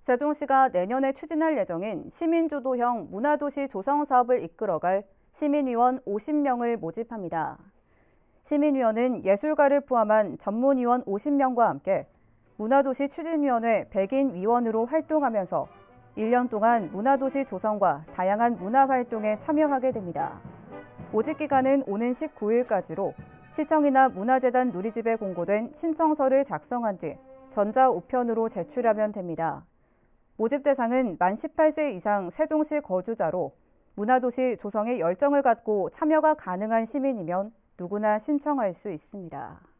세종시가 내년에 추진할 예정인 시민주도형 문화도시 조성 사업을 이끌어갈 시민위원 50명을 모집합니다. 시민위원은 예술가를 포함한 전문위원 50명과 함께 문화도시 추진위원회 100인 위원으로 활동하면서 1년 동안 문화도시 조성과 다양한 문화활동에 참여하게 됩니다. 모집기간은 오는 19일까지로 시청이나 문화재단 누리집에 공고된 신청서를 작성한 뒤 전자우편으로 제출하면 됩니다. 모집 대상은 만 18세 이상 세종시 거주자로 문화도시 조성에 열정을 갖고 참여가 가능한 시민이면 누구나 신청할 수 있습니다.